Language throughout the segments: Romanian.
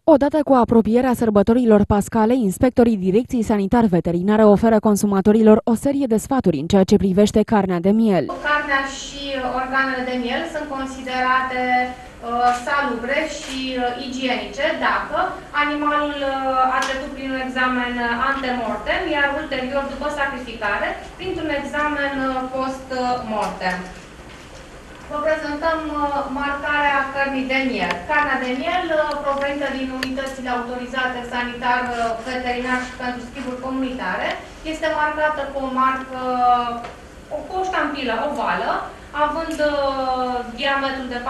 Odată cu apropierea sărbătorilor pascale, inspectorii Direcției Sanitar-Veterinare oferă consumatorilor o serie de sfaturi în ceea ce privește carnea de miel. Carnea și organele de miel sunt considerate salubre și igienice dacă animalul a trecut prin un examen antemortem, iar ulterior, după sacrificare, printr-un examen post-mortem. Vă prezentăm marcarea cărnii de miel. Carnea de miel, provenită din unitățile autorizate sanitar-veterinar și pentru schimburi comunitare, este marcată cu o marcă, cu o ștampilă ovală, având diametrul de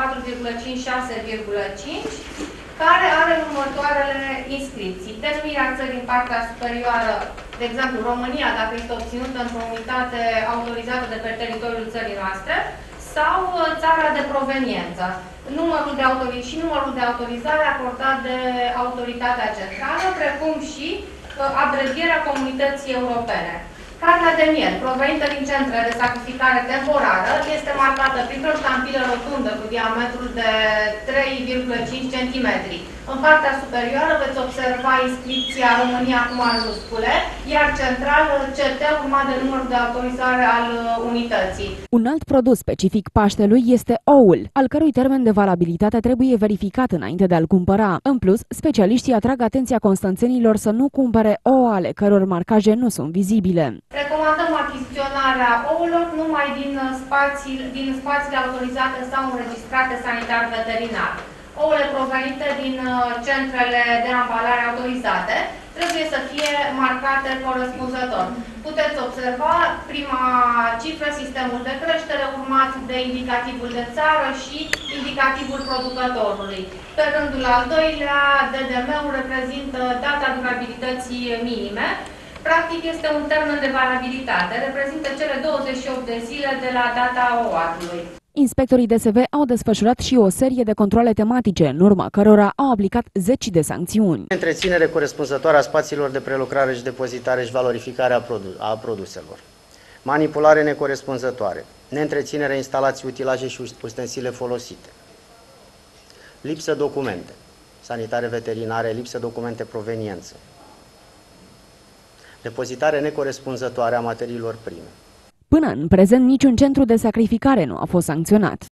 4,5-6,5, care are următoarele inscripții. Denumirea țării în partea superioară, de exemplu România, dacă este obținută într-o unitate autorizată de pe teritoriul țării noastre, sau țara de proveniență, numărul de autorizare acordat de autoritatea centrală, precum și abrevierea Comunității Europene. Carnea de miel, provenită din centre de sacrificare temporară, este marcată printr-o ștampilă rotundă cu diametrul de 3,5 cm. În partea superioară veți observa inscripția România cu majuscule, iar central CT urmat de numărul de autorizare al unității. Un alt produs specific Paștelui este oul, al cărui termen de valabilitate trebuie verificat înainte de a-l cumpăra. În plus, specialiștii atrag atenția constanțenilor să nu cumpere ouă ale căror marcaje nu sunt vizibile. Recomandăm achiziționarea ouălor numai din spațiile autorizate sau înregistrate sanitar-veterinar. Ouăle provenite din centrele de ambalare autorizate trebuie să fie marcate corespunzător. Puteți observa prima cifră, sistemul de creștere, urmat de indicativul de țară și indicativul producătorului. Pe rândul al doilea, DDM-ul reprezintă data durabilității minime. Practic este un termen de valabilitate, reprezintă cele 28 de zile de la data OAT-ului. Inspectorii DSV au desfășurat și o serie de controle tematice, în urma cărora au aplicat zeci de sancțiuni. Întreținere corespunzătoare a spațiilor de prelucrare și depozitare și valorificare a produselor. Manipulare necorespunzătoare. Neîntreținerea instalații, utilaje și ustensile folosite. Lipsă documente. Sanitare veterinare, lipsă documente proveniență. Depozitare necorespunzătoare a materiilor prime. Până în prezent, niciun centru de sacrificare nu a fost sancționat.